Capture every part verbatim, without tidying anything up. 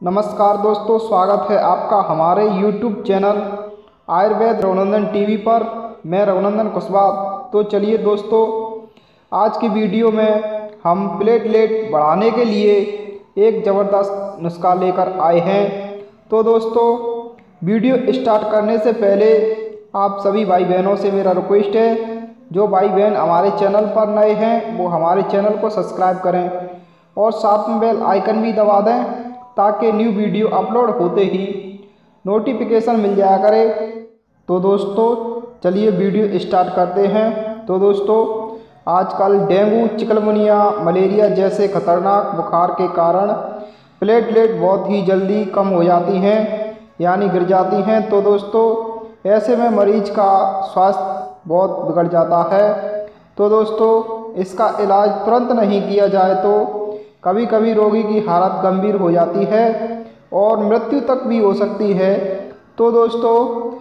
नमस्कार दोस्तों, स्वागत है आपका हमारे YouTube channel Ayurved Raghunandan TV पर। मैं रघुनंदन कुशवाहा। तो चलिए दोस्तों, आज की वीडियो में हम प्लेटलेट बढ़ाने के लिए एक ज़बरदस्त नुस्खा लेकर आए हैं। तो दोस्तों, वीडियो स्टार्ट करने से पहले आप सभी भाई बहनों से मेरा रिक्वेस्ट है, जो भाई बहन हमारे चैनल पर नए हैं वो हमारे चैनल को सब्सक्राइब करें और साथ में बेल आइकन भी दबा दें, ताकि न्यू वीडियो अपलोड होते ही नोटिफिकेशन मिल जाया करे। तो दोस्तों चलिए वीडियो स्टार्ट करते हैं। तो दोस्तों, आजकल डेंगू, चिकनगुनिया, मलेरिया जैसे खतरनाक बुखार के कारण प्लेटलेट बहुत ही जल्दी कम हो जाती हैं, यानी गिर जाती हैं। तो दोस्तों, ऐसे में मरीज का स्वास्थ्य बहुत बिगड़ जाता है। तो दोस्तों, इसका इलाज तुरंत नहीं किया जाए तो कभी कभी रोगी की हालत गंभीर हो जाती है और मृत्यु तक भी हो सकती है। तो दोस्तों,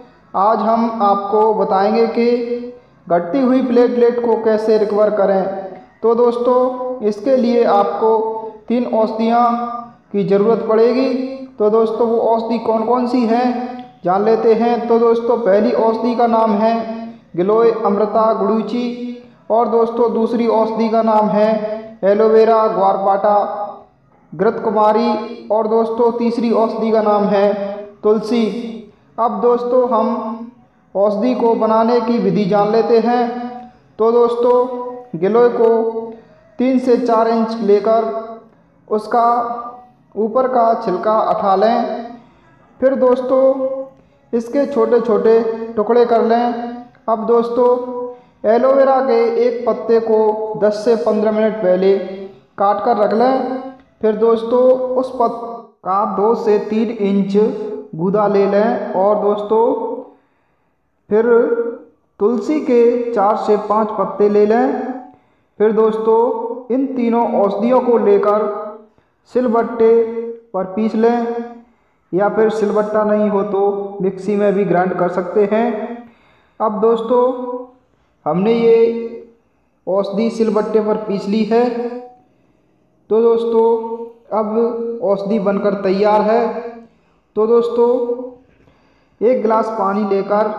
आज हम आपको बताएंगे कि घटती हुई प्लेटलेट को कैसे रिकवर करें। तो दोस्तों, इसके लिए आपको तीन औषधियाँ की ज़रूरत पड़ेगी। तो दोस्तों, वो औषधि कौन कौन सी हैं जान लेते हैं। तो दोस्तों, पहली औषधि का नाम है गिलोय अमृता गुडुचि, और दोस्तों दूसरी औषधि का नाम है एलोवेरा ग्वारपाटा घृत कुमारी, और दोस्तों तीसरी औषधि का नाम है तुलसी। अब दोस्तों, हम औषधि को बनाने की विधि जान लेते हैं। तो दोस्तों, गिलोय को तीन से चार इंच लेकर उसका ऊपर का छिलका उठा लें। फिर दोस्तों, इसके छोटे छोटे टुकड़े कर लें। अब दोस्तों, एलोवेरा के एक पत्ते को दस से पंद्रह मिनट पहले काट कर रख लें। फिर दोस्तों, उस पत्ते का दो से तीन इंच गूदा ले लें। और दोस्तों, फिर तुलसी के चार से पाँच पत्ते ले लें। फिर दोस्तों, इन तीनों औषधियों को लेकर सिलबट्टे पर पीस लें, या फिर सिलबट्टा नहीं हो तो मिक्सी में भी ग्राइंड कर सकते हैं। अब दोस्तों, हमने ये औषधि सिलबट्टे पर पीस ली है। तो दोस्तों, अब औषधि बनकर तैयार है। तो दोस्तों, एक गिलास पानी लेकर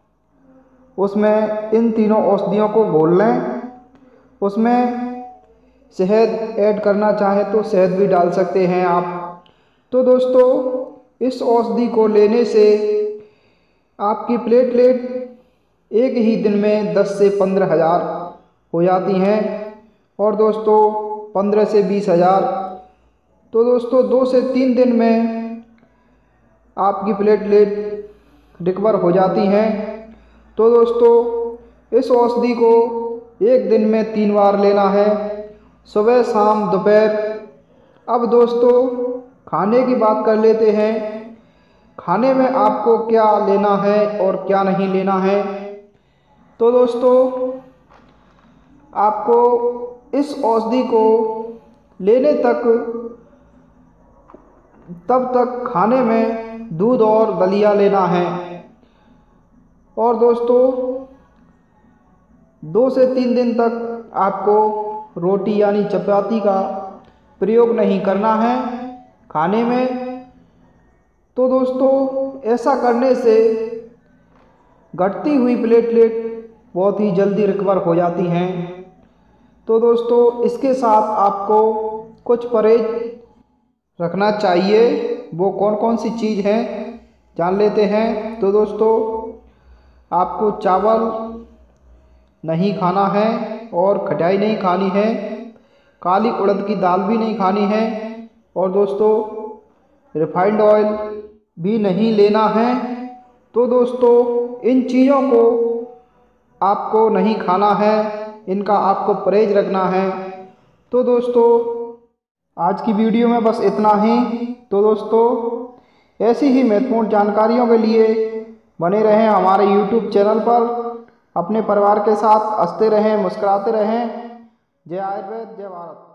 उसमें इन तीनों औषधियों को घोल लें। उसमें शहद ऐड करना चाहें तो शहद भी डाल सकते हैं आप। तो दोस्तों, इस औषधि को लेने से आपकी प्लेटलेट एक ही दिन में दस से पंद्रह हज़ार हो जाती हैं, और दोस्तों पंद्रह से बीस हज़ार। तो दोस्तों, दो से तीन दिन में आपकी प्लेटलेट रिकवर हो जाती हैं। तो दोस्तों, इस औषधि को एक दिन में तीन बार लेना है, सुबह शाम दोपहर। अब दोस्तों, खाने की बात कर लेते हैं। खाने में आपको क्या लेना है और क्या नहीं लेना है। तो दोस्तों, आपको इस औषधि को लेने तक तब तक खाने में दूध और दलिया लेना है। और दोस्तों, दो से तीन दिन तक आपको रोटी यानी चपाती का प्रयोग नहीं करना है खाने में। तो दोस्तों, ऐसा करने से घटती हुई प्लेटलेट बहुत ही जल्दी रिकवर हो जाती हैं। तो दोस्तों, इसके साथ आपको कुछ परहेज रखना चाहिए। वो कौन कौन सी चीज़ हैं जान लेते हैं। तो दोस्तों, आपको चावल नहीं खाना है और खटाई नहीं खानी है, काली उड़द की दाल भी नहीं खानी है, और दोस्तों रिफाइंड ऑयल भी नहीं लेना है। तो दोस्तों, इन चीज़ों को आपको नहीं खाना है, इनका आपको परहेज रखना है। तो दोस्तों, आज की वीडियो में बस इतना ही। तो दोस्तों, ऐसी ही महत्वपूर्ण जानकारियों के लिए बने रहें हमारे यूट्यूब चैनल पर। अपने परिवार के साथ हंसते रहें, मुस्कुराते रहें। जय आयुर्वेद, जय भारत।